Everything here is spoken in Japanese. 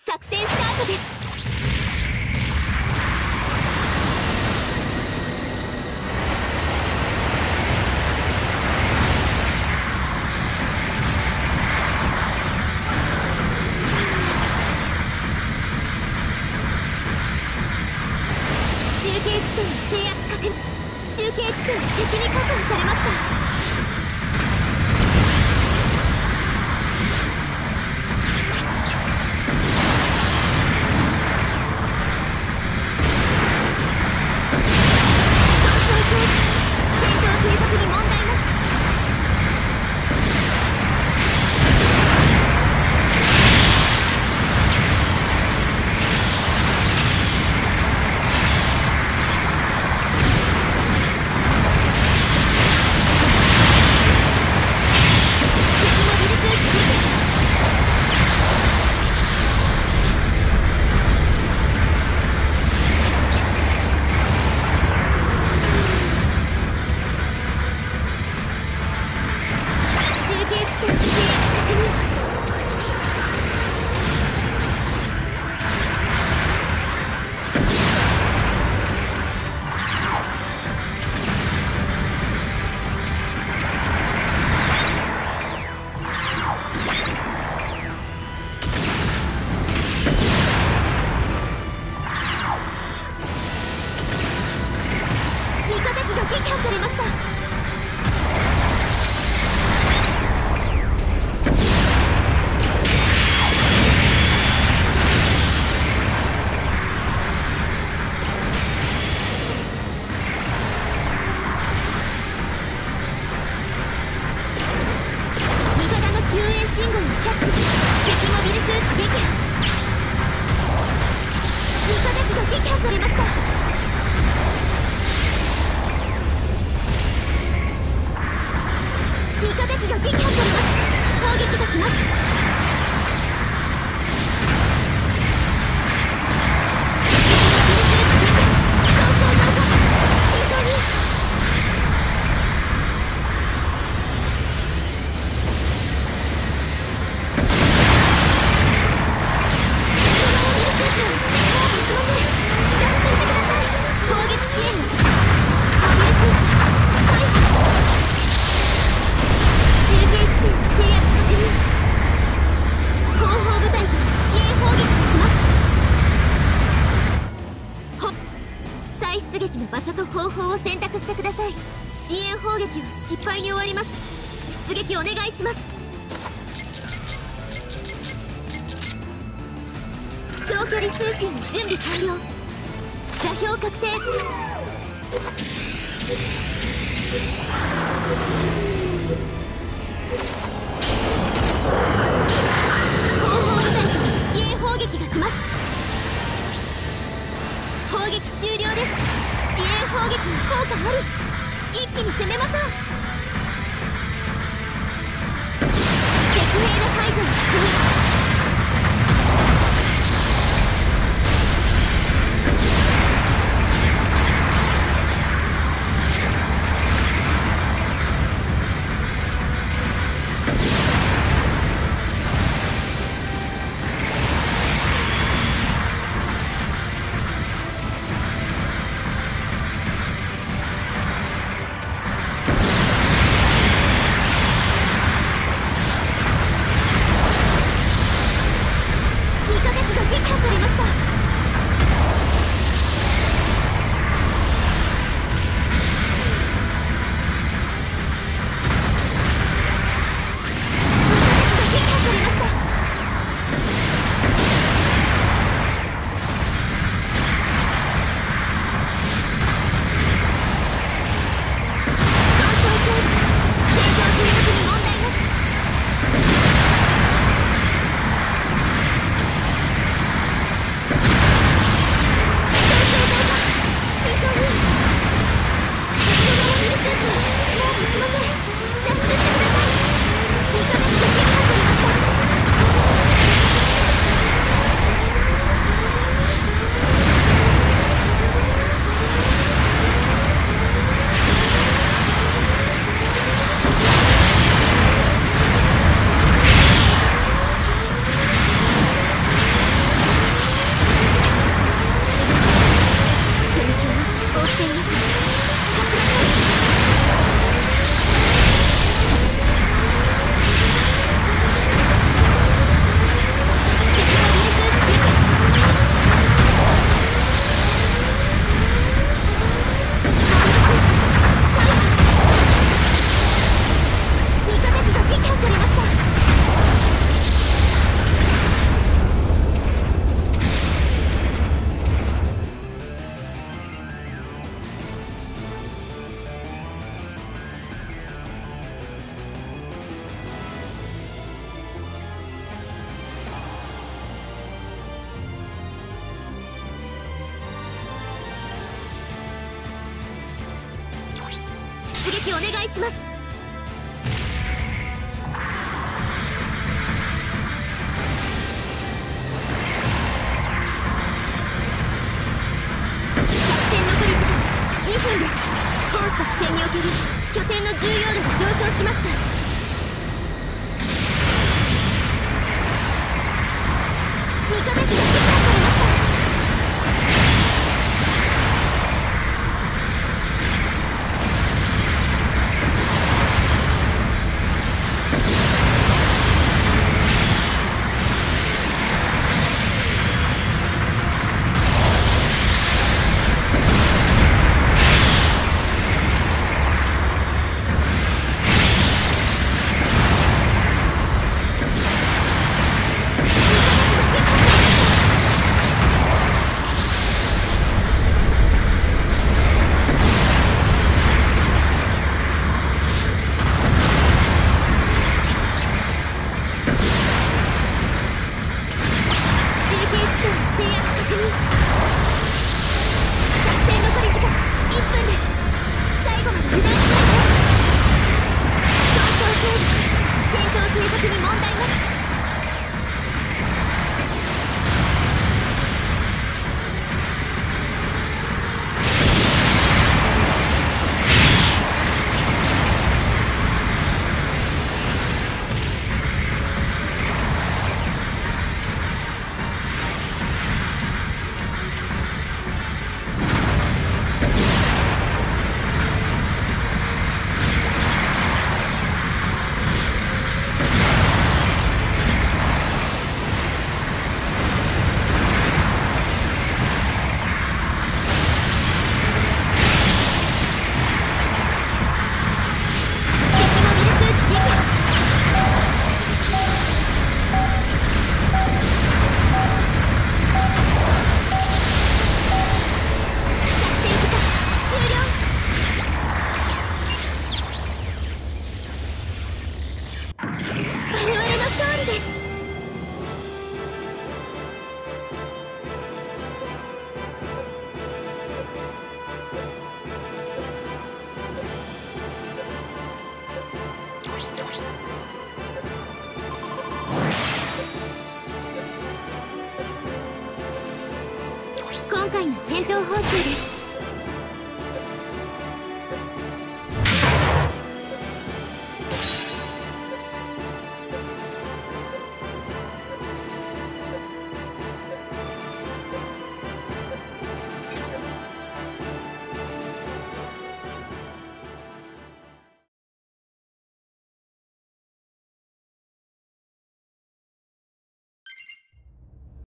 作戦スタートです。中継地点制圧確認。中継地点敵に確保されました。撃破されました。味方の救援信号をキャッチ。敵モビルスーツ撃破。味方機が撃破されました。味方機が撃破されました。攻撃が来ます。出撃の場所と方法を選択してください。支援砲撃は失敗に終わります。出撃お願いします。長距離通信の準備完了。座標確定。後方部隊から支援砲撃が来ます。砲撃終了です。支援砲撃の効果ある。一気に攻めましょう。敵兵の排除を確認。 撃お願いします。作戦残り時間2分です。本作戦における拠点の重要度が上昇しました。2ヶ月が撃破されました。今回の戦闘報酬です。